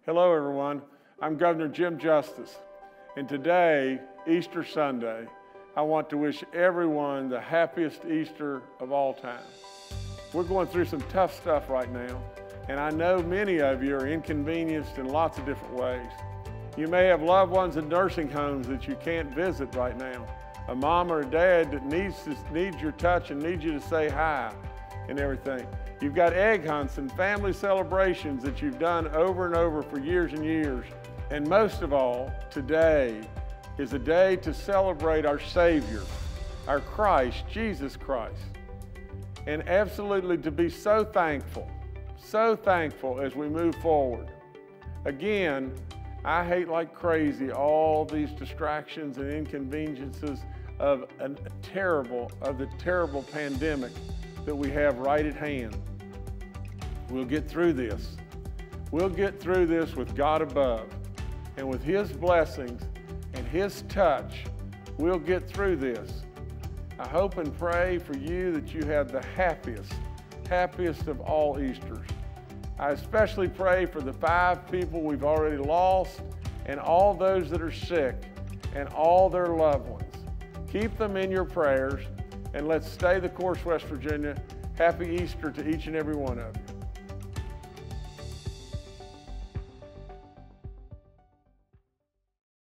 Hello everyone, I'm Governor Jim Justice, and today, Easter Sunday, I want to wish everyone the happiest Easter of all time. We're going through some tough stuff right now, and I know many of you are inconvenienced in lots of different ways. You may have loved ones in nursing homes that you can't visit right now, a mom or a dad that needs your touch and needs you to say hi and everything. You've got egg hunts and family celebrations that you've done over and over for years and years. And most of all, today is a day to celebrate our Savior, our Christ, Jesus Christ. And absolutely to be so thankful as we move forward. Again, I hate like crazy all these distractions and inconveniences of the terrible pandemic that we have right at hand. We'll get through this. We'll get through this with God above, and with His blessings and His touch, we'll get through this. I hope and pray for you that you have the happiest of all Easters. I especially pray for the 5 people we've already lost and all those that are sick and all their loved ones. Keep them in your prayers, and let's stay the course, West Virginia. Happy Easter to each and every one of you.